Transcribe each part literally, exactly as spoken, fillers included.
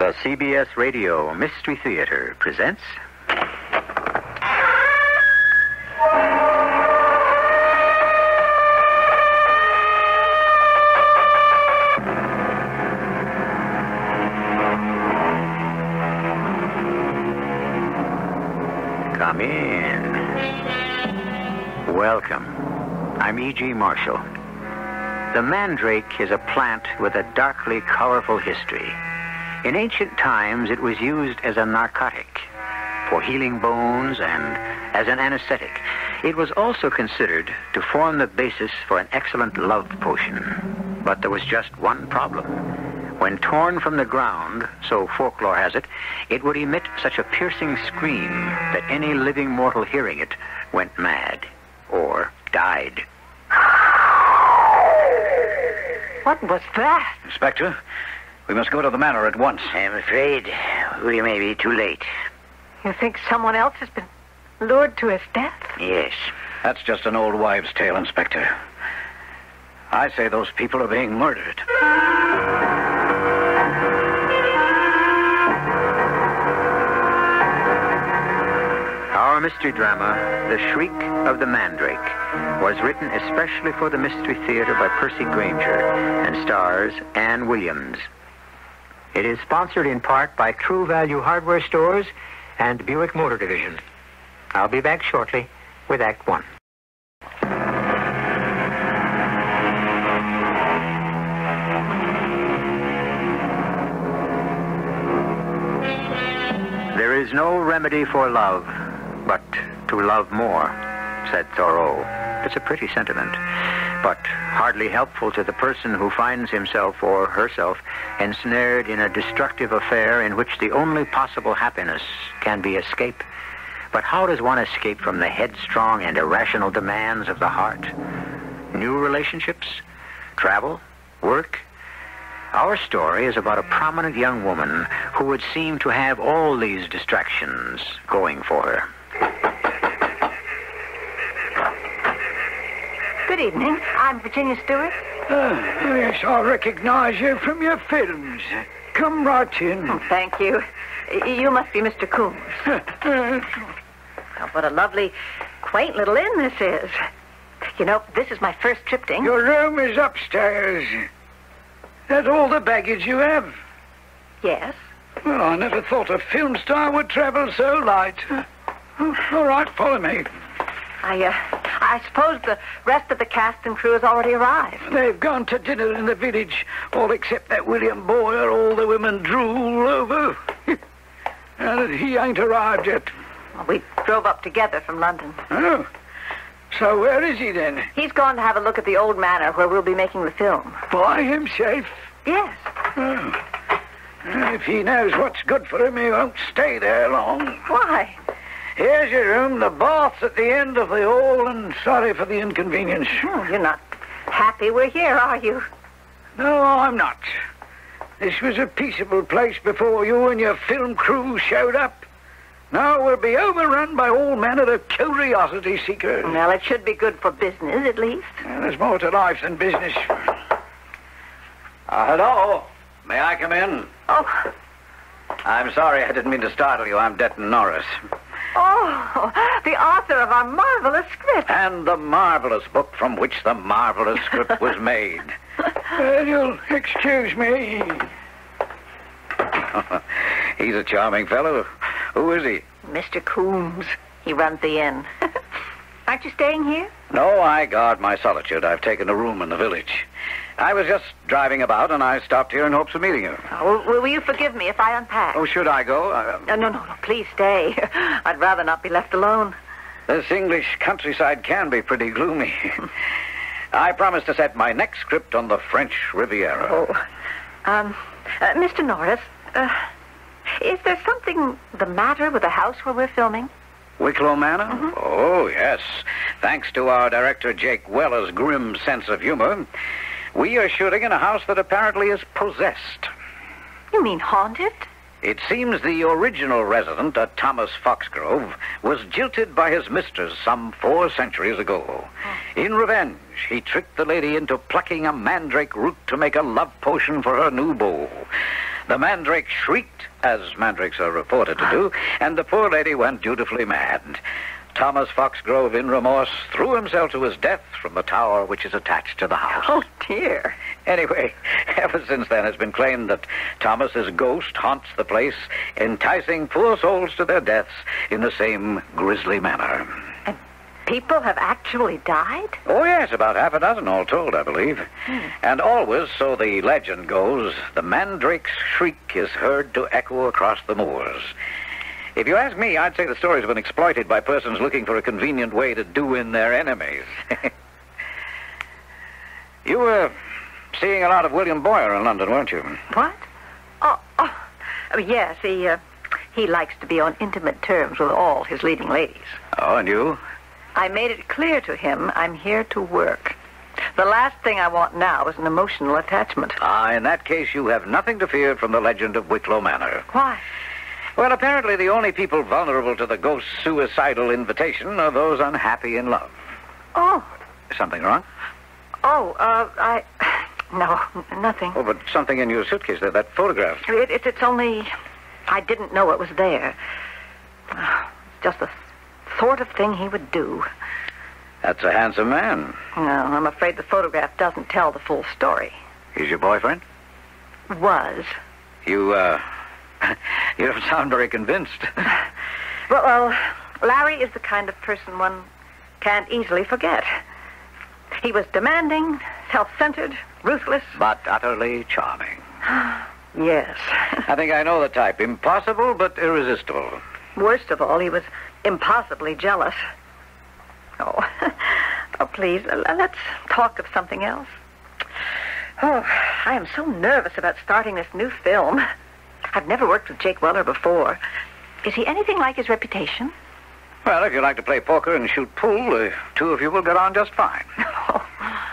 The C B S Radio Mystery Theater presents... Come in. Welcome. I'm E G Marshall. The mandrake is a plant with a darkly colorful history. In ancient times, it was used as a narcotic for healing bones and as an anesthetic. It was also considered to form the basis for an excellent love potion. But there was just one problem. When torn from the ground, so folklore has it, it would emit such a piercing scream that any living mortal hearing it went mad or died. What was that? Inspector, we must go to the manor at once. I'm afraid we may be too late. You think someone else has been lured to his death? Yes. That's just an old wives' tale, Inspector. I say those people are being murdered. Our mystery drama, The Shriek of the Mandrake, was written especially for the Mystery Theater by Percy Granger and stars Ann Williams. It is sponsored in part by True Value Hardware Stores and Buick Motor Division. I'll be back shortly with Act One. There is no remedy for love but to love more, said Thoreau. It's a pretty sentiment, but hardly helpful to the person who finds himself or herself ensnared in a destructive affair in which the only possible happiness can be escape. But how does one escape from the headstrong and irrational demands of the heart? New relationships? Travel? Work? Our story is about a prominent young woman who would seem to have all these distractions going for her. Good evening. I'm Virginia Stewart. Uh, yes, I recognize you from your films. Come right in. Oh, thank you. You must be Mister Coombs. Oh, what a lovely, quaint little inn this is. You know, this is my first tripting. Your room is upstairs. That's all the baggage you have? Yes. Well, I never thought a film star would travel so light. Oh, all right, follow me. I, uh, I suppose the rest of the cast and crew has already arrived. They've gone to dinner in the village, all except that William Boyer all the women drool over. And he ain't arrived yet. Well, we drove up together from London. Oh, so where is he then? He's gone to have a look at the old manor where we'll be making the film. By himself? Yes. Oh. If he knows what's good for him, he won't stay there long. Why? Here's your room. The bath's at the end of the hall, and sorry for the inconvenience. Oh, you're not happy we're here, are you? No, I'm not. This was a peaceable place before you and your film crew showed up. Now we'll be overrun by all manner of curiosity seekers. Well, it should be good for business, at least. Well, there's more to life than business. Uh, hello? May I come in? Oh. I'm sorry, I didn't mean to startle you. I'm Detton Norris. Oh, the author of our marvelous script. And the marvelous book from which the marvelous script was made. Well, you'll excuse me. He's a charming fellow. Who is he? Mister Coombs. He runs the inn. Aren't you staying here? No, I guard my solitude. I've taken a room in the village. I was just driving about, and I stopped here in hopes of meeting you. Oh, will, will you forgive me if I unpack? Oh, should I go? Uh, no, no, no, no. Please stay. I'd rather not be left alone. This English countryside can be pretty gloomy. I promise to set my next script on the French Riviera. Oh, um, uh, Mister Norris, uh, is there something the matter with the house where we're filming? Wicklow Manor? Mm-hmm. Oh, yes. Thanks to our director Jake Weller's grim sense of humor, we are shooting in a house that apparently is possessed. You mean haunted? It seems the original resident, a Thomas Foxgrove, was jilted by his mistress some four centuries ago. Oh. In revenge, he tricked the lady into plucking a mandrake root to make a love potion for her new beau. The Mandrake shrieked, as mandrakes are reported to do, and the poor lady went dutifully mad. Thomas Foxgrove, in remorse, threw himself to his death from the tower which is attached to the house. Oh, dear. Anyway, ever since then it's been claimed that Thomas's ghost haunts the place, enticing poor souls to their deaths in the same grisly manner. And people have actually died? Oh, yes, about half a dozen all told, I believe. Hmm. And always, so the legend goes, the Mandrake's shriek is heard to echo across the moors. If you ask me, I'd say the stories have been exploited by persons looking for a convenient way to do in their enemies. You were seeing a lot of William Boyer in London, weren't you? What? Oh, oh. oh yes, he, uh, he likes to be on intimate terms with all his leading ladies. Oh, and you? I made it clear to him I'm here to work. The last thing I want now is an emotional attachment. Ah, in that case, you have nothing to fear from the legend of Wicklow Manor. Why? Well, apparently the only people vulnerable to the ghost's suicidal invitation are those unhappy in love. Oh. Something wrong? Oh, uh, I... No, nothing. Oh, but something in your suitcase there, that photograph. It, it, it's only... I didn't know it was there. Oh, just the sort of thing he would do. That's a handsome man. No, I'm afraid the photograph doesn't tell the full story. He's your boyfriend? Was. You, uh... You don't sound very convinced. Well, well, Larry is the kind of person one can't easily forget. He was demanding, self-centered, ruthless. But utterly charming. Yes. I think I know the type. Impossible, but irresistible. Worst of all, he was impossibly jealous. Oh, oh, please, let's talk of something else. Oh, I am so nervous about starting this new film. I've never worked with Jake Weller before. Is he anything like his reputation? Well, if you like to play poker and shoot pool, the two of you will get on just fine. Oh,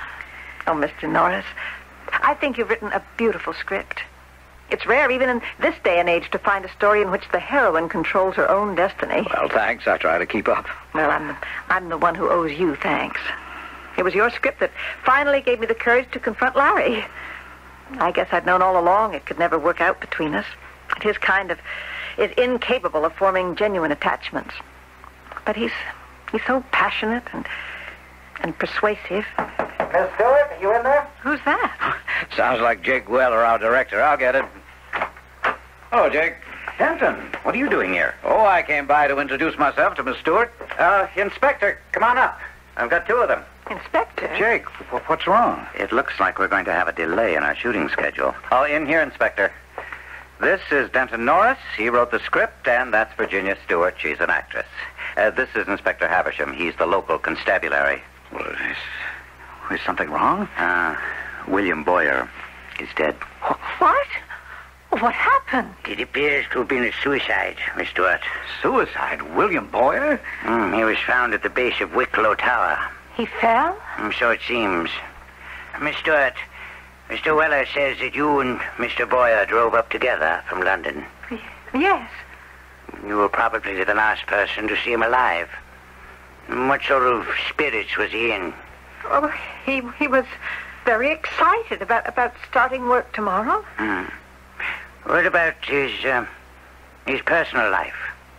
oh Mister Norris, I think you've written a beautiful script. It's rare, even in this day and age, to find a story in which the heroine controls her own destiny. Well, thanks. I try to keep up. Well, I'm the, I'm the one who owes you thanks. It was your script that finally gave me the courage to confront Larry. I guess I'd known all along it could never work out between us. His kind of is incapable of forming genuine attachments. But he's he's so passionate and and persuasive. Miss Stewart, are you in there? Who's that? Sounds like Jake Weller, our director. I'll get it. Hello, Jake. Denton, what are you doing here? Oh, I came by to introduce myself to Miss Stewart. Uh, Inspector, come on up. I've got two of them. Inspector? Jake, w- what's wrong? It looks like we're going to have a delay in our shooting schedule. Oh, in here, Inspector. This is Denton Norris. He wrote the script, and that's Virginia Stewart. She's an actress. Uh, this is Inspector Havisham. He's the local constabulary. Well, is, is something wrong? Uh, William Boyer is dead. What? What happened? It appears to have been a suicide, Miss Stewart. Suicide? William Boyer? Mm, he was found at the base of Wicklow Tower. He fell? Mm, so it seems. Miss Stewart, Mister Weller says that you and Mister Boyer drove up together from London. Yes. You were probably the last person to see him alive. What sort of spirits was he in? Oh, he he was very excited about, about starting work tomorrow. Hmm. What about his, uh, his personal life?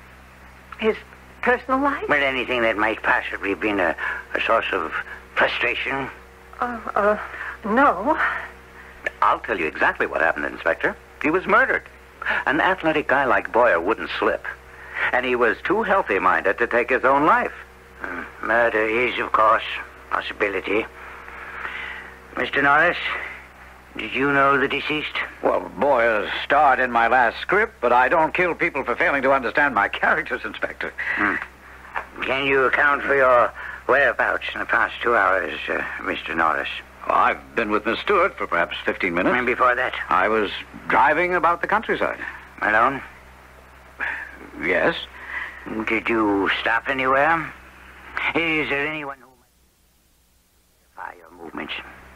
His personal life? Well, anything that might possibly have been a, a source of frustration? Uh, uh, no. I'll tell you exactly what happened, Inspector. He was murdered. An athletic guy like Boyer wouldn't slip. And he was too healthy-minded to take his own life. Mm, murder is, of course, a possibility. Mister Norris, did you know the deceased? Well, Boyer starred in my last script, but I don't kill people for failing to understand my characters, Inspector. Hmm. Can you account for your whereabouts in the past two hours, uh, Mister Norris? Well, I've been with Miss Stewart for perhaps fifteen minutes. And before that? I was driving about the countryside. Alone? Yes. Did you stop anywhere? Is there anyone who might identify your movements?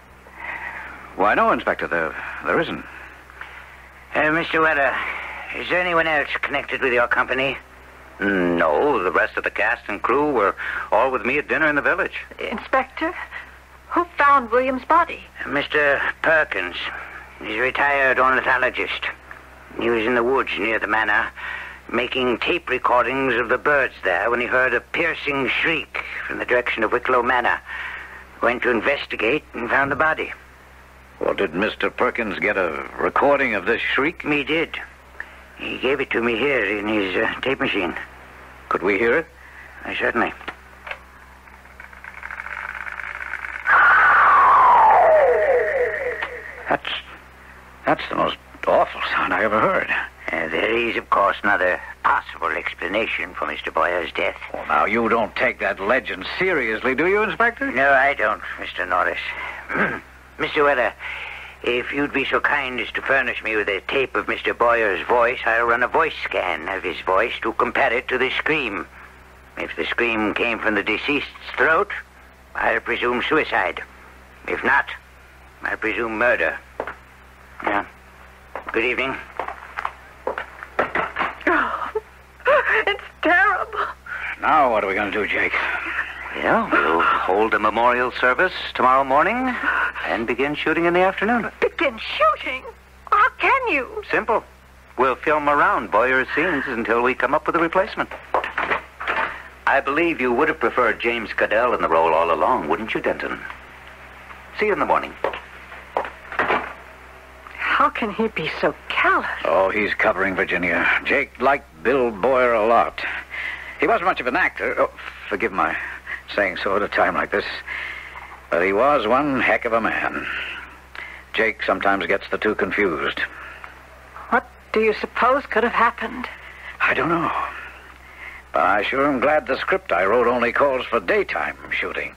Why, no, Inspector. There, there isn't. Uh, Mister Weller, is there anyone else connected with your company? No, the rest of the cast and crew were all with me at dinner in the village. Inspector, who found William's body? Uh, Mister Perkins. He's a retired ornithologist. He was in the woods near the manor, making tape recordings of the birds there when he heard a piercing shriek from the direction of Wicklow Manor. Went to investigate and found the body. Well, did Mister Perkins get a recording of this shriek? He did. He gave it to me here in his uh, tape machine. Could we hear it? Uh, certainly. That's... that's the most awful sound I ever heard. Uh, there is, of course, another possible explanation for Mister Boyer's death. Well, now, you don't take that legend seriously, do you, Inspector? No, I don't, Mister Norris. Mister Weller, if you'd be so kind as to furnish me with a tape of Mister Boyer's voice, I'll run a voice scan of his voice to compare it to the scream. If the scream came from the deceased's throat, I'll presume suicide. If not, I presume murder. Yeah. Good evening. Oh, it's terrible. Now what are we going to do, Jake? Well, we'll hold a memorial service tomorrow morning and begin shooting in the afternoon. Begin shooting? How can you? Simple. We'll film around Boyer's scenes until we come up with a replacement. I believe you would have preferred James Caddell in the role all along, wouldn't you, Denton? See you in the morning. How can he be so callous? Oh, he's covering Virginia. Jake liked Bill Boyer a lot. He wasn't much of an actor. Oh, forgive my saying so at a time like this. But he was one heck of a man. Jake sometimes gets the two confused. What do you suppose could have happened? I don't know. But I sure am glad the script I wrote only calls for daytime shooting.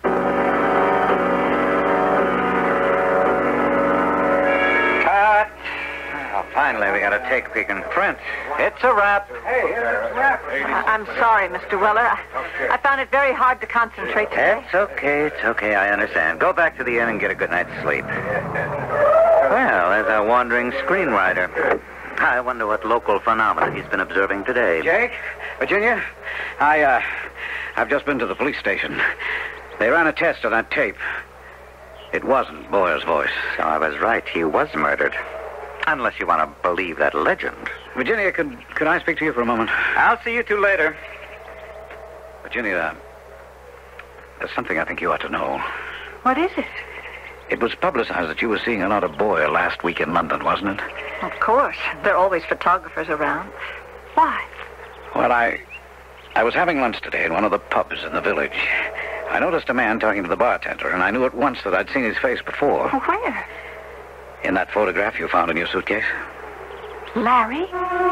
Cut! Well, finally, we got a take we can print. It's a wrap. Hey, it's a wrap. I- I'm sorry, Mister Weller. I, I found it very hard to concentrate today. It's okay, it's okay, I understand. Go back to the inn and get a good night's sleep. Well, there's a wandering screenwriter. I wonder what local phenomena he's been observing today. Jake? Virginia? I, uh, I've just been to the police station. They ran a test on that tape. It wasn't Boyer's voice. So I was right, he was murdered. Unless you want to believe that legend. Virginia, could, could I speak to you for a moment? I'll see you two later. Virginia, there's something I think you ought to know. What is it? It was publicized that you were seeing Another Boyer last week in London, wasn't it? Of course. There are always photographers around. Why? Well, I... I was having lunch today in one of the pubs in the village. I noticed a man talking to the bartender, and I knew at once that I'd seen his face before. Where? In that photograph you found in your suitcase. Larry?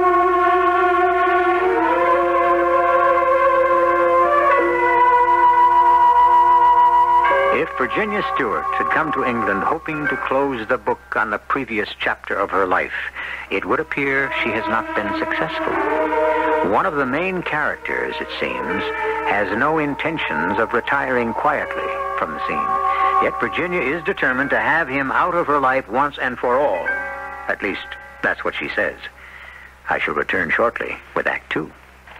If Virginia Stewart had come to England hoping to close the book on the previous chapter of her life, it would appear she has not been successful. One of the main characters, it seems, has no intentions of retiring quietly from the scene. Yet Virginia is determined to have him out of her life once and for all. At least, that's what she says. I shall return shortly with Act Two.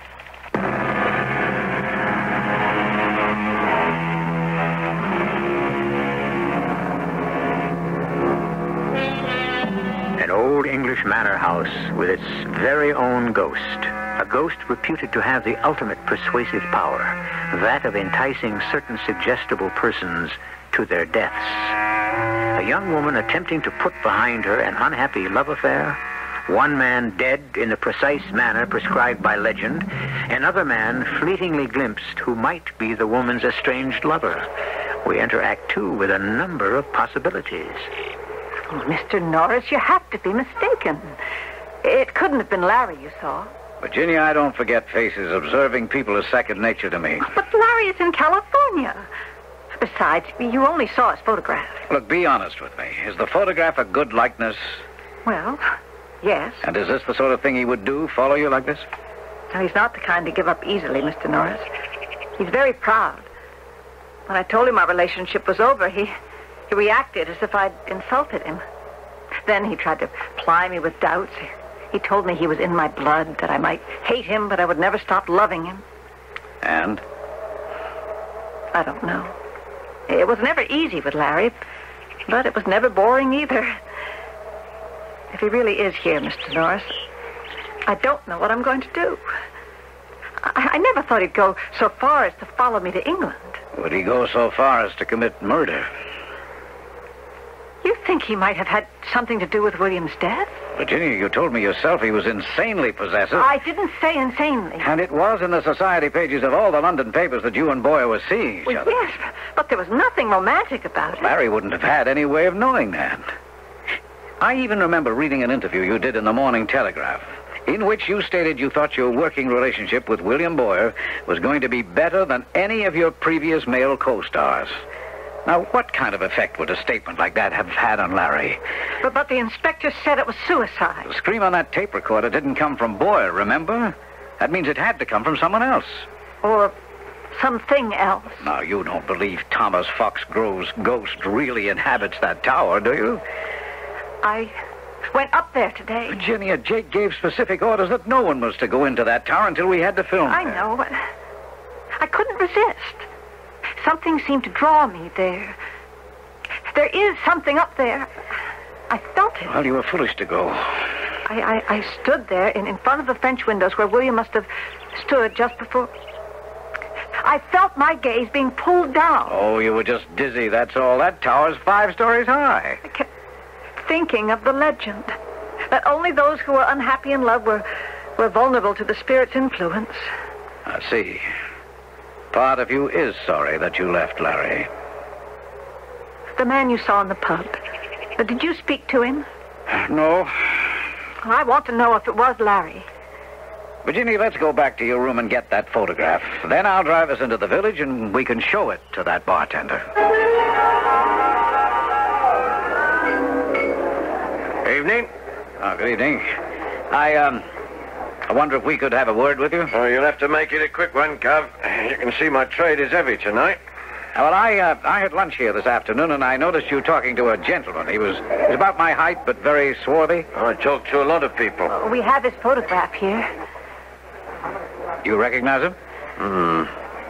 An old English manor house with its very own ghost. A ghost reputed to have the ultimate persuasive power, that of enticing certain suggestible persons to their deaths. A young woman attempting to put behind her an unhappy love affair, one man dead in the precise manner prescribed by legend, another man fleetingly glimpsed who might be the woman's estranged lover. We enter Act Two with a number of possibilities. Oh, Mister Norris, you have to be mistaken. It couldn't have been Larry you saw. Virginia, I don't forget faces. Observing people is second nature to me. But Larry is in California. Besides, you only saw his photograph. Look, be honest with me. Is the photograph a good likeness? Well, yes. And is this the sort of thing he would do, follow you like this? Now, he's not the kind to give up easily, Mister Norris. He's very proud. When I told him our relationship was over, he, he reacted as if I'd insulted him. Then he tried to ply me with doubts. He told me he was in my blood, that I might hate him, but I would never stop loving him. And? I don't know. It was never easy with Larry, but it was never boring either. If he really is here, Mister Norris, I don't know what I'm going to do. I, I never thought he'd go so far as to follow me to England. Would he go so far as to commit murder? You think he might have had something to do with William's death? Virginia, you told me yourself he was insanely possessive. I didn't say insanely. And it was in the society pages of all the London papers that you and Boyer were seeing each Well, other. yes, but there was nothing romantic about it. Larry wouldn't have had any way of knowing that. I even remember reading an interview you did in the Morning Telegraph, in which you stated you thought your working relationship with William Boyer was going to be better than any of your previous male co-stars. Now, what kind of effect would a statement like that have had on Larry? But, but the inspector said it was suicide. The scream on that tape recorder didn't come from Boyer, remember? That means it had to come from someone else. Or something else. Now, you don't believe Thomas Fox Grove's ghost really inhabits that tower, do you? I went up there today. Virginia, Jake gave specific orders that no one was to go into that tower until we had the film. I know, but I couldn't resist. Something seemed to draw me there. There is something up there. I felt it. Well, you were foolish to go. I, I, I stood there in, in front of the French windows where William must have stood just before. I felt my gaze being pulled down. Oh, you were just dizzy, that's all. That tower's five stories high. I kept thinking of the legend. That only those who were unhappy in love were, were vulnerable to the spirit's influence. I see. Part of you is sorry that you left Larry. The man you saw in the pub. But did you speak to him? No. Well, I want to know if it was Larry. Virginia, let's go back to your room and get that photograph. Then I'll drive us into the village and we can show it to that bartender. Evening. Oh, good evening. I, um... I wonder if we could have a word with you? Oh, you'll have to make it a quick one, Gov. You can see my trade is heavy tonight. Well, I uh, I had lunch here this afternoon, and I noticed you talking to a gentleman. He was, he was about my height, but very swarthy. I talk to a lot of people. We have his photograph here. You recognize him? Hmm.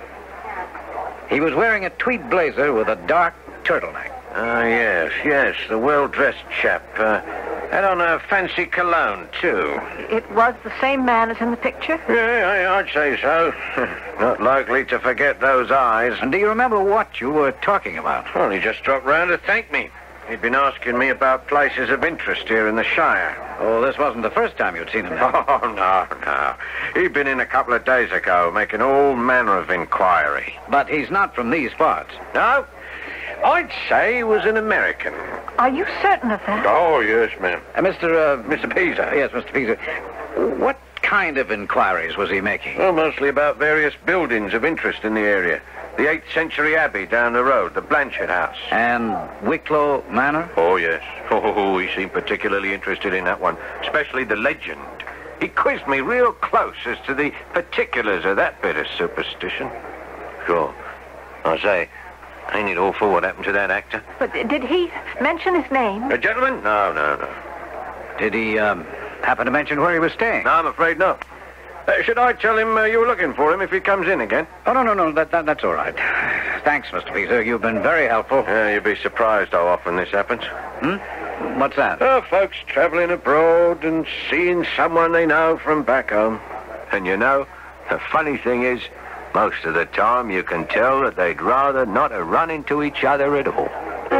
He was wearing a tweed blazer with a dark turtleneck. Ah, yes, yes, the well-dressed chap. Uh, had on a fancy cologne, too. It was the same man as in the picture? Yeah, I, I'd say so. Not likely to forget those eyes. And do you remember what you were talking about? Well, he just dropped round to thank me. He'd been asking me about places of interest here in the Shire. Oh, this wasn't the first time you'd seen him then. Oh, no, no. He'd been in a couple of days ago, making all manner of inquiry. But he's not from these parts. No, I'd say he was an American. Are you certain of that? Oh, yes, ma'am. Uh, Mister Uh, Mister Peaser. Yes, Mister Peaser. What kind of inquiries was he making? Well, mostly about various buildings of interest in the area. The eighth century abbey down the road, the Blanchard House. And Wicklow Manor? Oh, yes. Oh, he seemed particularly interested in that one, especially the legend. He quizzed me real close as to the particulars of that bit of superstition. Sure. I say, ain't it awful what happened to that actor? But did he mention his name? A gentleman? No, no, no. Did he, um, happen to mention where he was staying? No, I'm afraid not. Uh, should I tell him uh, you were looking for him if he comes in again? Oh, no, no, no, that, that, that's all right. Thanks, Mister Peaser. You've been very helpful. Yeah, you'd be surprised how often this happens. Hmm? What's that? Oh, folks traveling abroad and seeing someone they know from back home. And you know, the funny thing is, most of the time you can tell that they'd rather not have run into each other at all.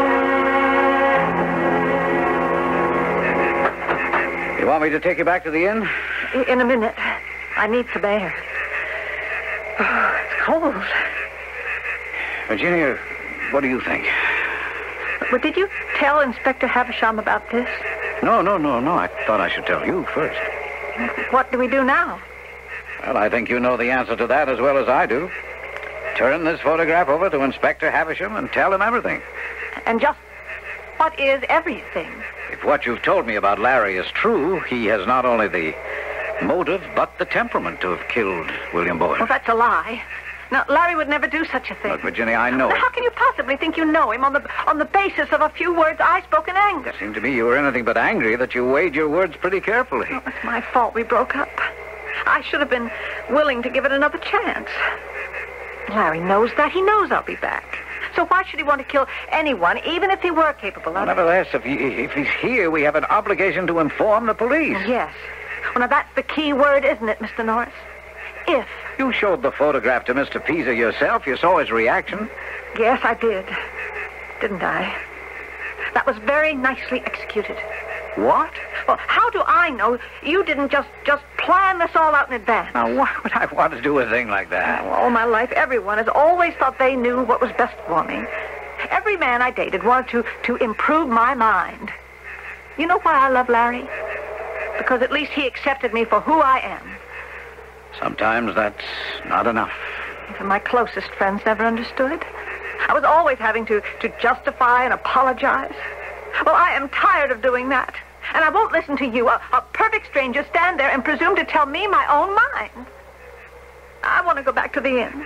You want me to take you back to the inn? In a minute. I need some air. Oh, it's cold. Virginia, what do you think? But did you tell Inspector Havisham about this? No, no, no, no. I thought I should tell you first. What do we do now? Well, I think you know the answer to that as well as I do. Turn this photograph over to Inspector Havisham and tell him everything. And just what is everything? If what you've told me about Larry is true, he has not only the motive, but the temperament to have killed William Boyer. Well, that's a lie. Now, Larry would never do such a thing. Look, Virginia, I know But it. how can you possibly think you know him on the on the basis of a few words I spoke in anger? It seemed to me you were anything but angry, that you weighed your words pretty carefully. Oh, it's my fault we broke up. I should have been willing to give it another chance. Larry knows that. He knows I'll be back. So why should he want to kill anyone, even if he were capable of Well, it? nevertheless, if, he, if he's here, we have an obligation to inform the police. Yes, Well, now that's the key word, isn't it, Mister Norris? If. You showed the photograph to Mister Peaser yourself. You saw his reaction. Yes, I did. Didn't I? That was very nicely executed. What? Well, how do I know you didn't just, just plan this all out in advance? Now, why would I want to do a thing like that? Well, all my life, everyone has always thought they knew what was best for me. Every man I dated wanted to, to improve my mind. You know why I love Larry? Because at least he accepted me for who I am. Sometimes that's not enough. Even my closest friends never understood. I was always having to, to justify and apologize. Well, I am tired of doing that. And I won't listen to you, a, a perfect stranger, stand there and presume to tell me my own mind. I want to go back to the inn.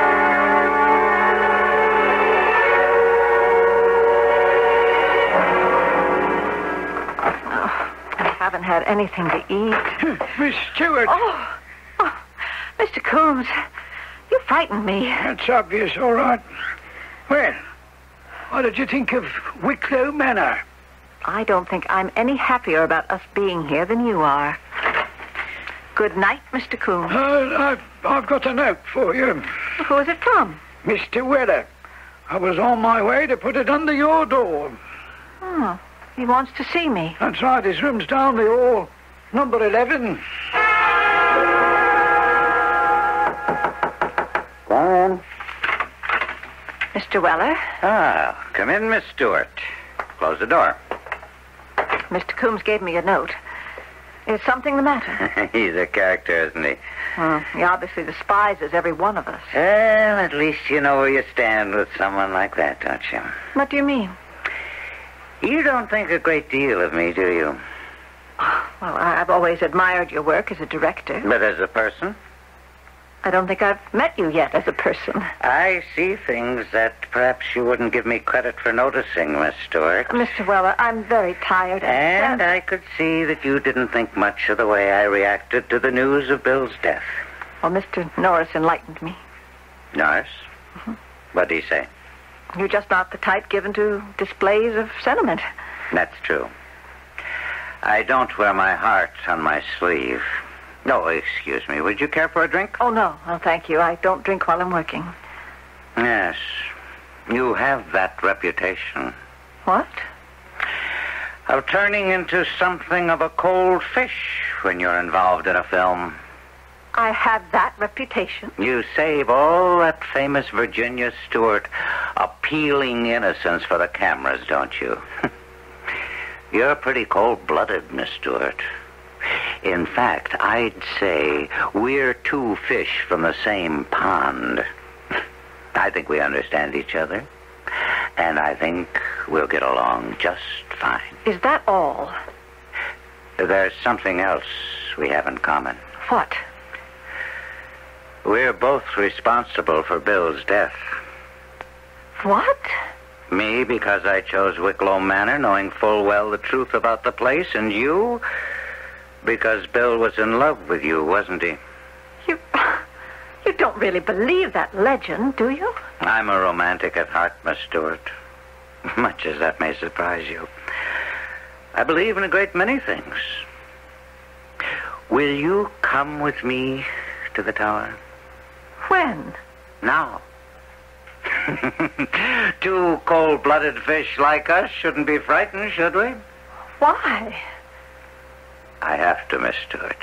Oh, I haven't had anything to eat. Miss Stewart. Oh, oh, Mister Coombs, you frightened me. That's obvious, all right. Well, what did you think of Wicklow Manor? I don't think I'm any happier about us being here than you are. Good night, Mister Coombs. Uh, I've, I've got a note for you. Who is it from? Mister Weller. I was on my way to put it under your door. Oh, he wants to see me. That's right, his room's down the hall. Number eleven. Come in. Mister Weller, Ah, come in, Miss Stewart. Close the door. Mister Coombs gave me a note. Is something the matter? He's a character, isn't he? Well, he obviously despises every one of us. Well, at least you know where you stand with someone like that, don't you? What do you mean? You don't think a great deal of me, do you? Well, I've always admired your work as a director. But as a person? I don't think I've met you yet as a person. I see things that perhaps you wouldn't give me credit for noticing, Miss Stewart. Mister Weller, I'm very tired. And I could see that you didn't think much of the way I reacted to the news of Bill's death. Well, Mister Norris enlightened me. Norris? Mm-hmm. What did he say? You're just not the type given to displays of sentiment. That's true. I don't wear my heart on my sleeve. No, excuse me. Would you care for a drink? Oh, no. Oh, thank you. I don't drink while I'm working. Yes. You have that reputation. What? Of turning into something of a cold fish when you're involved in a film. I have that reputation. You save all that famous Virginia Stewart appealing innocence for the cameras, don't you? You're pretty cold-blooded, Miss Stewart. In fact, I'd say we're two fish from the same pond. I think we understand each other, and I think we'll get along just fine. Is that all? There's something else we have in common. What? We're both responsible for Bill's death. What? Me, because I chose Wicklow Manor, knowing full well the truth about the place, and you... because Bill was in love with you, wasn't he? You... you don't really believe that legend, do you? I'm a romantic at heart, Miss Stewart. Much as that may surprise you. I believe in a great many things. Will you come with me to the tower? When? Now. Two cold-blooded fish like us shouldn't be frightened, should we? Why? I have to, Miss Stewart.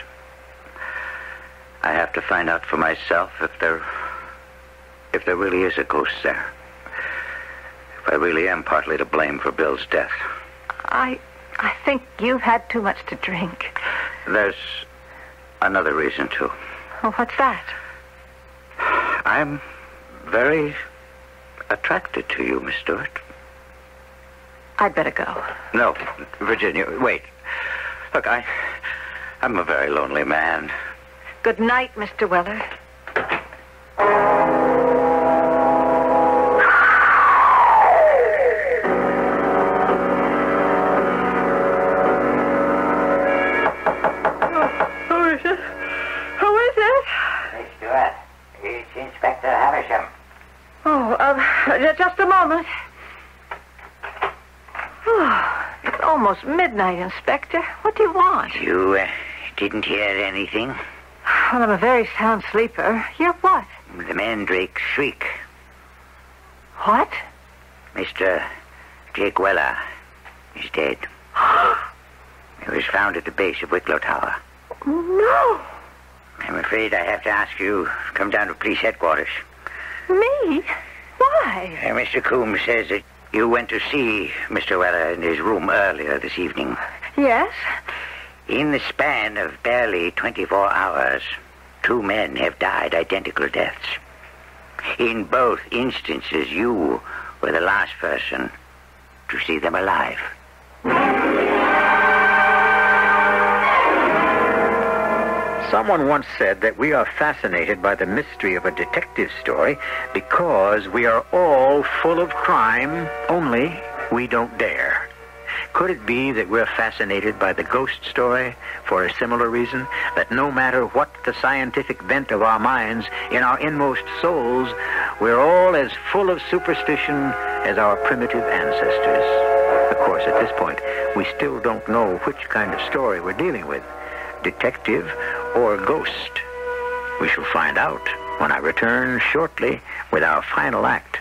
I have to find out for myself if there... if there really is a ghost there. If I really am partly to blame for Bill's death. I... I think you've had too much to drink. There's another reason, too. Well, what's that? I'm very attracted to you, Miss Stewart. I'd better go. No, Virginia, wait. Look, I... I'm a very lonely man. Good night, Mister Weller. Who is it? Who is it? Miss Stewart, it's Inspector Havisham. Oh, uh, just a moment. Oh, it's almost midnight, Inspector. What do you want? You uh, didn't hear anything? Well, I'm a very sound sleeper. Hear what? The Mandrake Shriek. What? Mister Jake Weller is dead. He was found at the base of Wicklow Tower. No. I'm afraid I have to ask you to come down to police headquarters. Me? Why? Uh, Mister Coombs says that you went to see Mister Weller in his room earlier this evening. Yes? In the span of barely twenty-four hours, two men have died identical deaths. In both instances, you were the last person to see them alive. Someone once said that we are fascinated by the mystery of a detective story because we are all full of crime, only we don't dare. Could it be that we're fascinated by the ghost story for a similar reason? That no matter what the scientific bent of our minds, in our inmost souls, we're all as full of superstition as our primitive ancestors. Of course, at this point, we still don't know which kind of story we're dealing with, detective or ghost. We shall find out when I return shortly with our final act.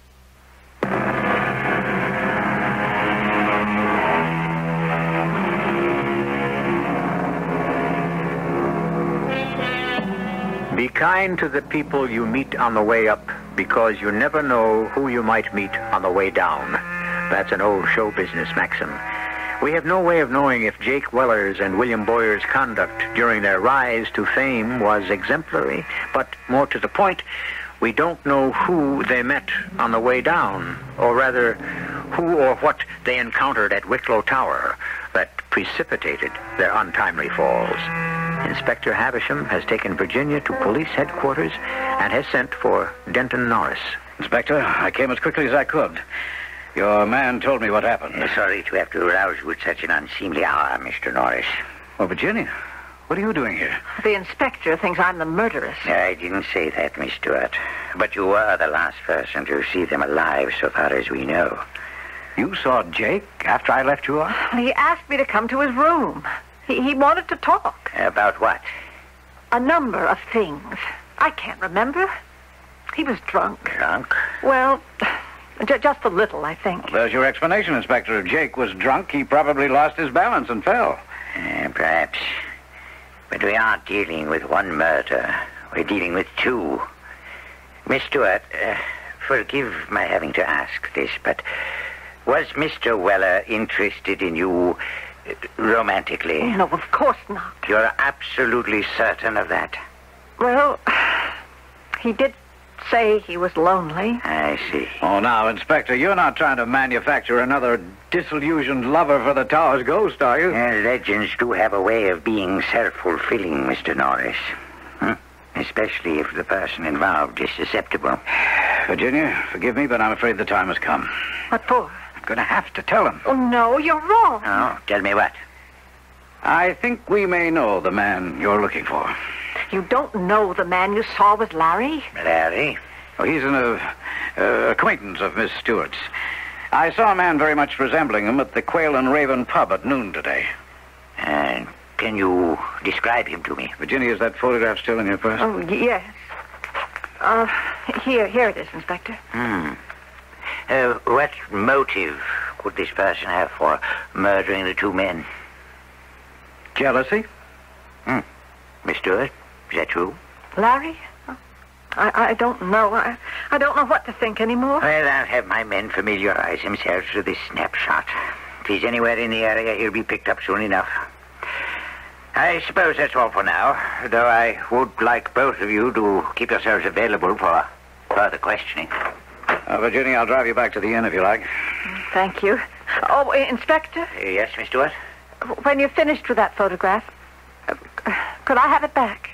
Be kind to the people you meet on the way up, because you never know who you might meet on the way down. That's an old show business maxim. We have no way of knowing if Jake Weller's and William Boyer's conduct during their rise to fame was exemplary, but more to the point, we don't know who they met on the way down, or rather, who or what they encountered at Wicklow Tower that precipitated their untimely falls. Inspector Havisham has taken Virginia to police headquarters and has sent for Denton Norris. Inspector, I came as quickly as I could. Your man told me what happened. Uh, sorry to have to arouse you at such an unseemly hour, Mister Norris. Oh, Virginia, what are you doing here? The inspector thinks I'm the murderess. I didn't say that, Miss Stewart. But you were the last person to see them alive, so far as we know. You saw Jake after I left you off? He asked me to come to his room. He, he wanted to talk. About what? A number of things. I can't remember. He was drunk. Drunk? Well, j- just a little, I think. Well, there's your explanation, Inspector. If Jake was drunk, he probably lost his balance and fell. Uh, perhaps. But we aren't dealing with one murder. We're dealing with two. Miss Stewart, uh, forgive my having to ask this, but was Mister Weller interested in you uh, romantically? No, of course not. You're absolutely certain of that? Well, he did say he was lonely. I see. Oh, now, Inspector, you're not trying to manufacture another disillusioned lover for the tower's ghost, are you? Uh, legends do have a way of being self-fulfilling, Mister Norris. Hmm? Especially if the person involved is susceptible. Virginia, forgive me, but I'm afraid the time has come. What for? I'm going to have to tell him. Oh, no, you're wrong. Oh, tell me what? I think we may know the man you're looking for. You don't know the man you saw with Larry? Larry? Oh, he's an uh, uh, acquaintance of Miss Stewart's. I saw a man very much resembling him at the Quail and Raven pub at noon today. And can you describe him to me? Virginia, is that photograph still in your purse? Oh, yes. Uh, here, here it is, Inspector. Hmm. Uh, what motive could this person have for murdering the two men? Jealousy? Hmm. Miss Stewart, is that true? Larry? I, I don't know. I, I don't know what to think anymore. Well, I'll have my men familiarize themselves with this snapshot. If he's anywhere in the area, he'll be picked up soon enough. I suppose that's all for now, though I would like both of you to keep yourselves available for further questioning. Uh, Virginia, I'll drive you back to the inn if you like. Thank you. Oh, Inspector? Uh, yes, Miss Stewart? When you're finished with that photograph, uh, could I have it back?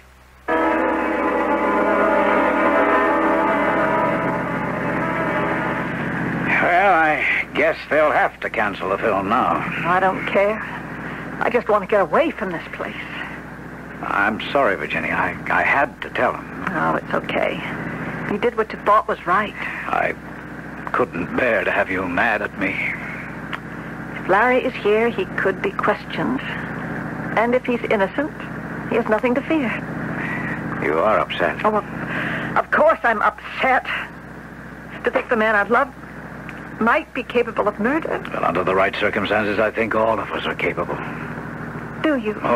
Well, I guess they'll have to cancel the film now. I don't care. I just want to get away from this place. I'm sorry, Virginia. I, I had to tell him. Oh, it's okay. You did what you thought was right. I couldn't bear to have you mad at me. If Larry is here, he could be questioned. And if he's innocent, He has nothing to fear. You are upset. Oh, well, of course I'm upset. To think the man I've loved might be capable of murder. Well, under the right circumstances, I think all of us are capable. Do you? Oh,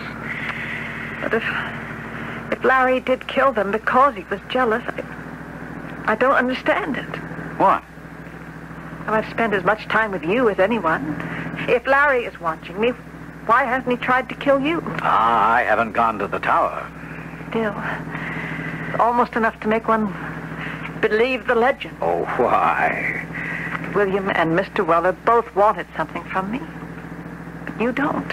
yes. But if, if Larry did kill them because he was jealous, I, I don't understand it. What? Well, I've spent as much time with you as anyone. If Larry is watching me, why hasn't he tried to kill you? Ah, I haven't gone to the tower. Still, it's almost enough to make one believe the legend. Oh, why? William and Mister Weller both wanted something from me. But you don't.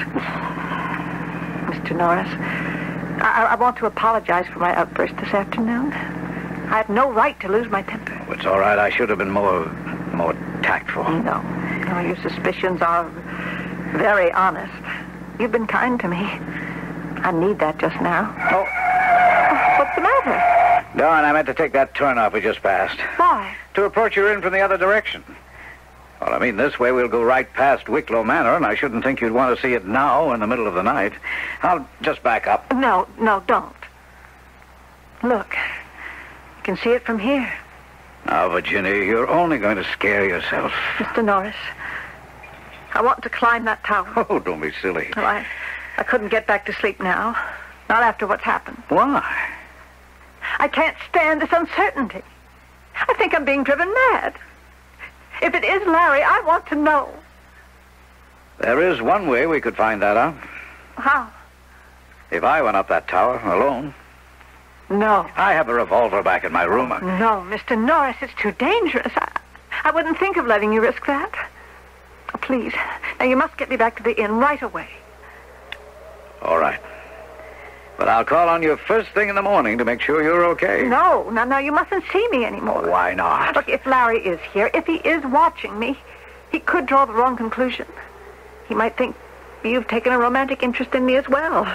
Mister Norris, I, I want to apologize for my outburst this afternoon. I had no right to lose my temper. Oh, it's all right. I should have been more, more tactful. No. No, your suspicions are very honest. You've been kind to me. I need that just now. Oh. What's the matter? Darn, I meant to take that turn off we just passed. Why? To approach you in from the other direction. Well, I mean, this way we'll go right past Wicklow Manor, and I shouldn't think you'd want to see it now in the middle of the night. I'll just back up. No, no, don't. Look, you can see it from here. Now, Virginia, you're only going to scare yourself. Mister Norris, I want to climb that tower. Oh, don't be silly. Well, I, I couldn't get back to sleep now. Not after what's happened. Why? I can't stand this uncertainty. I think I'm being driven mad. If it is Larry, I want to know. There is one way we could find that out. How? If I went up that tower alone. No. I have a revolver back in my room. No, Mister Norris, it's too dangerous. I, I wouldn't think of letting you risk that. Oh, please. Now, you must get me back to the inn right away. All right. But I'll call on you first thing in the morning to make sure you're okay. No, no, no, you mustn't see me anymore. Why not? Look, if Larry is here, if he is watching me, he could draw the wrong conclusion. He might think you've taken a romantic interest in me as well.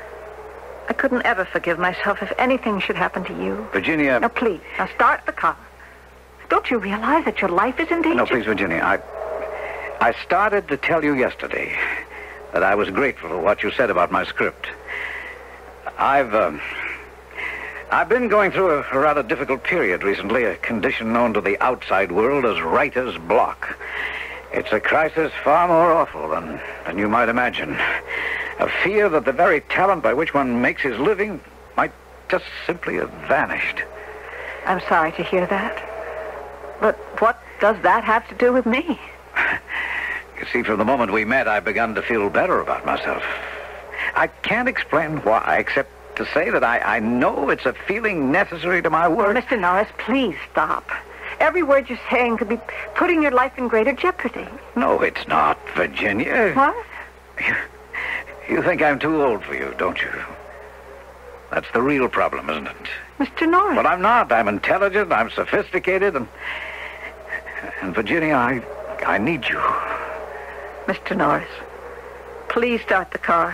I couldn't ever forgive myself if anything should happen to you. Virginia... Now, please, now start the car. Don't you realize that your life is in danger? No, please, Virginia, I... I started to tell you yesterday that I was grateful for what you said about my script. I've, um... I've been going through a, a rather difficult period recently, a condition known to the outside world as writer's block. It's a crisis far more awful than, than you might imagine. A fear that the very talent by which one makes his living might just simply have vanished. I'm sorry to hear that. But what does that have to do with me? You see, from the moment we met, I've begun to feel better about myself. I can't explain why, except to say that I, I know it's a feeling necessary to my work. Oh, Mister Norris, please stop. Every word you're saying could be putting your life in greater jeopardy. No, it's not, Virginia. What? You, you think I'm too old for you, don't you? That's the real problem, isn't it? Mister Norris. But I'm not. I'm intelligent, I'm sophisticated, and... And, Virginia, I, I need you. Mister Norris, please start the car.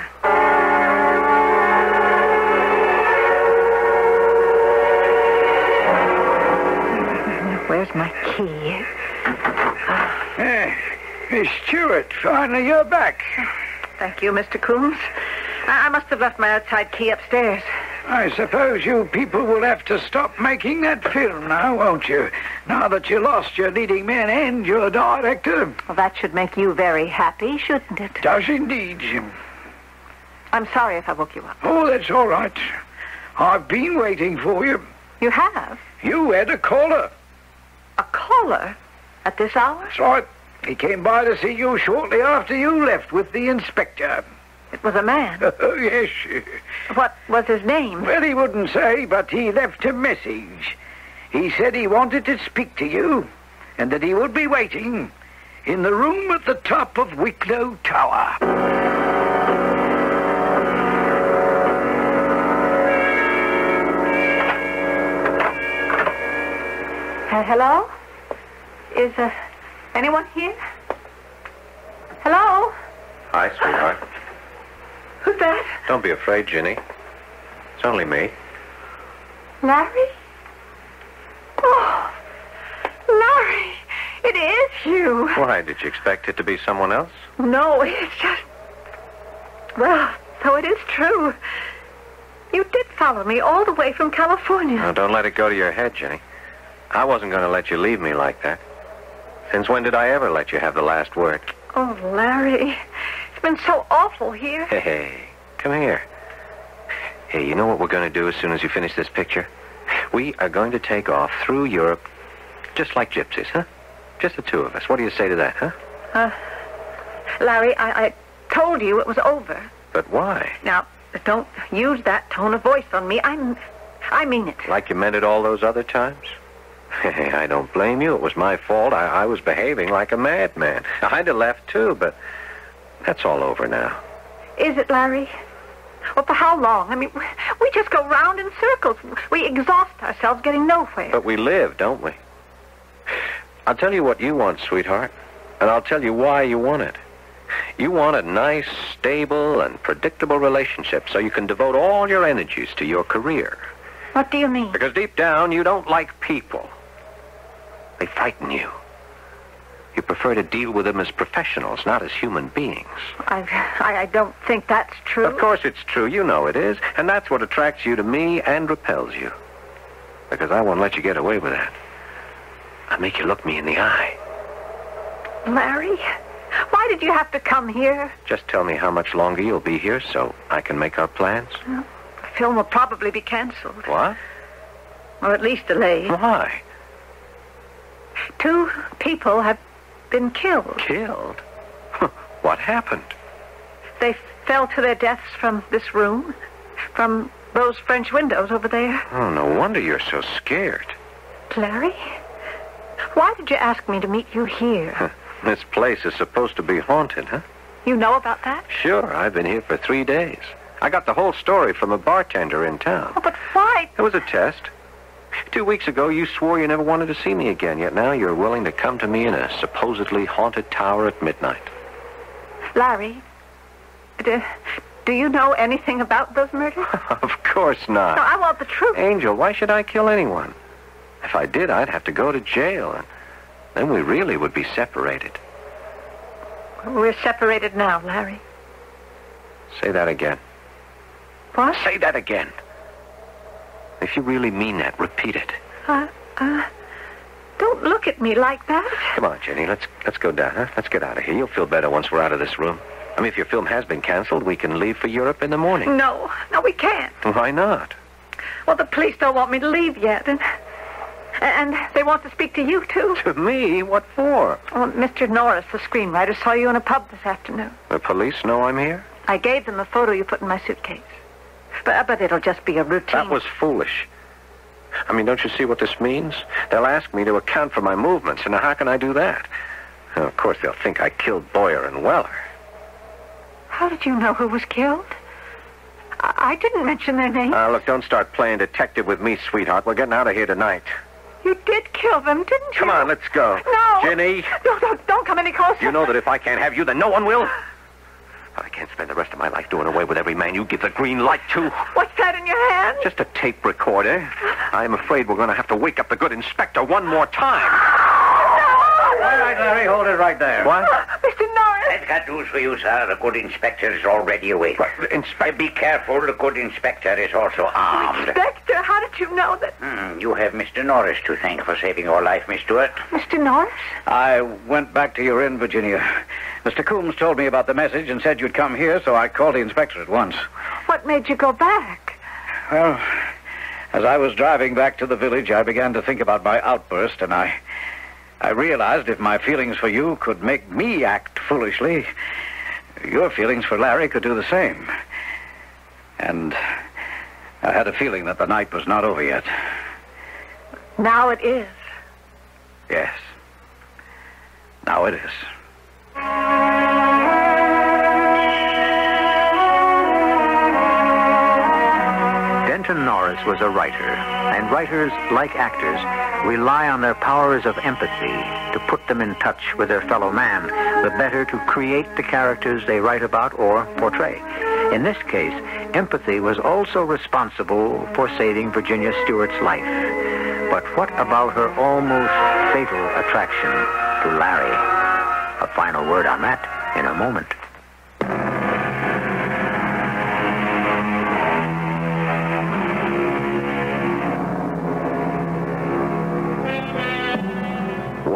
Where's my key? Hey, Miss Stewart, finally you're back. Thank you, Mister Coombs. I, I must have left my outside key upstairs. I suppose you people will have to stop making that film now, won't you? Now that you lost your leading man and your director. Well, that should make you very happy, shouldn't it? Does indeed, Jim. I'm sorry if I woke you up. Oh, that's all right. I've been waiting for you. You have? You had a caller. A caller? At this hour? That's right. He came by to see you shortly after you left with the inspector. It was a man. Oh, yes. What was his name? Well, he wouldn't say, but he left a message. He said he wanted to speak to you, and that he would be waiting in the room at the top of Wicklow Tower. Uh, hello? Is uh, anyone here? Hello? Hi, sweetheart. Who's that? Don't be afraid, Ginny. It's only me. Larry? Oh, Larry, it is you. Why, did you expect it to be someone else? No, it's just... Well, so it is true. You did follow me all the way from California. Now, don't let it go to your head, Jenny. I wasn't going to let you leave me like that. Since when did I ever let you have the last word? Oh, Larry, it's been so awful here. Hey, hey, come here. Hey, you know what we're going to do as soon as you finish this picture? We are going to take off through Europe just like gypsies, huh? Just the two of us. What do you say to that, huh? Uh, Larry, I, I told you it was over. But why? Now, don't use that tone of voice on me. I'm, I mean it. Like you meant it all those other times? Hey, I don't blame you. It was my fault. I, I was behaving like a madman. I'd have left, too, but that's all over now. Is it, Larry? Well, for how long? I mean, we just go round in circles. We exhaust ourselves getting nowhere. But we live, don't we? I'll tell you what you want, sweetheart, and I'll tell you why you want it. You want a nice, stable, and predictable relationship so you can devote all your energies to your career. What do you mean? Because deep down, you don't like people. They frighten you. You prefer to deal with them as professionals, not as human beings. I, I, I don't think that's true. Of course it's true. You know it is. And that's what attracts you to me and repels you. Because I won't let you get away with that. I'll make you look me in the eye. Larry, why did you have to come here? Just tell me how much longer you'll be here so I can make our plans. Well, the film will probably be canceled. What? Or at least delayed. Why? Two people have been killed. Killed? What happened? They fell to their deaths from this room, from those French windows over there. Oh, no wonder you're so scared. Larry, why did you ask me to meet you here? This place is supposed to be haunted, huh? You know about that? Sure, I've been here for three days. I got the whole story from a bartender in town. Oh, but why? It was a test. Two weeks ago, you swore you never wanted to see me again, yet now you're willing to come to me in a supposedly haunted tower at midnight. Larry, do, do you know anything about those murders? Of course not. No, I want the truth. Angel, why should I kill anyone? If I did, I'd have to go to jail, and then we really would be separated. We're separated now, Larry. Say that again. What? Say that again. If you really mean that, repeat it. Uh, uh, don't look at me like that. Come on, Jenny, let's let's go down, huh? Let's get out of here. You'll feel better once we're out of this room. I mean, if your film has been canceled, we can leave for Europe in the morning. No, no, we can't. Why not? Well, the police don't want me to leave yet, and and they want to speak to you, too. To me? What for? Well, Mister Norris, the screenwriter, saw you in a pub this afternoon. The police know I'm here? I gave them the photo you put in my suitcase. But, but it'll just be a routine. That was foolish. I mean, don't you see what this means? They'll ask me to account for my movements, and now how can I do that? Well, of course, they'll think I killed Boyer and Weller. How did you know who was killed? I, I didn't mention their names. Ah, uh, look, don't start playing detective with me, sweetheart. We're getting out of here tonight. You did kill them, didn't you? Come on, let's go. No. Jenny. No, don't, don't come any closer. You know that if I can't have you, then no one will. But I can't spend the rest of my life doing away with every man you give the green light to. What's that in your hand? Just a tape recorder. I'm afraid we're going to have to wake up the good inspector one more time. No! All right, Larry, hold it right there. What? Mister Norris! I've got news for you, sir. The good inspector is already awake. What, inspector? Be careful. The good inspector is also armed. Inspector, how did you know that? Hmm, you have Mister Norris to thank for saving your life, Miss Stewart. Mister Norris? I went back to your inn, Virginia. Mister Coombs told me about the message and said you'd come here, so I called the inspector at once. What made you go back? Well, as I was driving back to the village, I began to think about my outburst, and I... I realized if my feelings for you could make me act foolishly, your feelings for Larry could do the same. And I had a feeling that the night was not over yet. Now it is. Yes. Now it is. Denton Norris was a writer, and writers, like actors, rely on their powers of empathy to put them in touch with their fellow man, the better to create the characters they write about or portray. In this case, empathy was also responsible for saving Virginia Stewart's life. But what about her almost fatal attraction to Larry? A final word on that in a moment.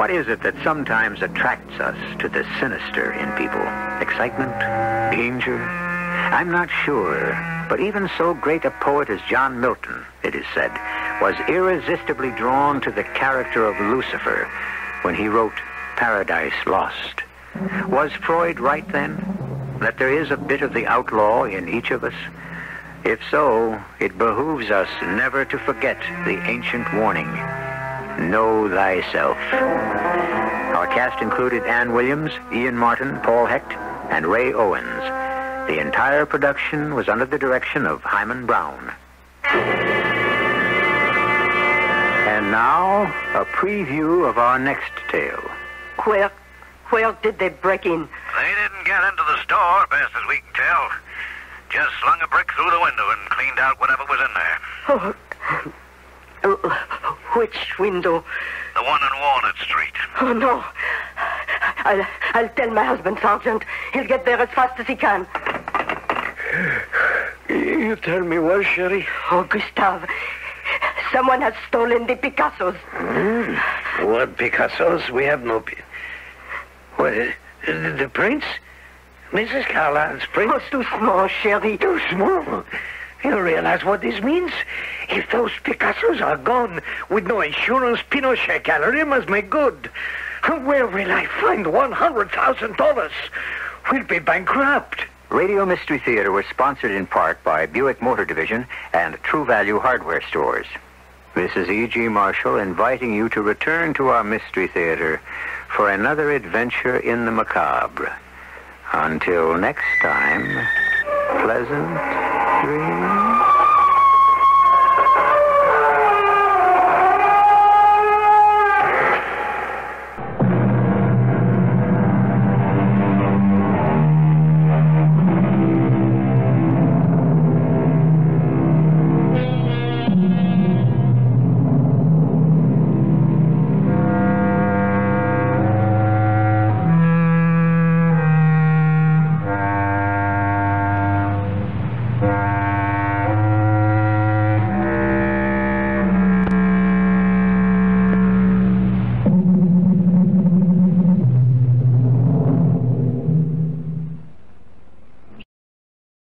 What is it that sometimes attracts us to the sinister in people? Excitement? Danger? I'm not sure. But even so great a poet as John Milton, it is said, was irresistibly drawn to the character of Lucifer when he wrote Paradise Lost. Was Freud right then, that there is a bit of the outlaw in each of us? If so, it behooves us never to forget the ancient warning, know thyself. Our cast included Ann Williams, Ian Martin, Paul Hecht, and Ray Owens. The entire production was under the direction of Hyman Brown. And now, a preview of our next tale. Where, where did they break in? They didn't get into the store, best as we can tell. Just slung a brick through the window and cleaned out whatever was in there. Oh, uh, which window? The one on Walnut Street. Oh, no. I'll, I'll tell my husband, Sergeant. He'll get there as fast as he can. You tell me what, Sherry? Oh, Gustave, someone has stolen the Picassos. Mm. What Picassos? We have no... Pi- what, uh, the, the prince? Missus Carlyle's prince? Oh, too small, Sherry. Too small? You realize what this means? If those Picassos are gone, with no insurance, Pinochet Gallery must make good. Where will I find one hundred thousand dollars? We'll be bankrupt. Radio Mystery Theater was sponsored in part by Buick Motor Division and True Value Hardware Stores. This is E G. Marshall inviting you to return to our Mystery Theater for another adventure in the macabre. Until next time, pleasant dreams.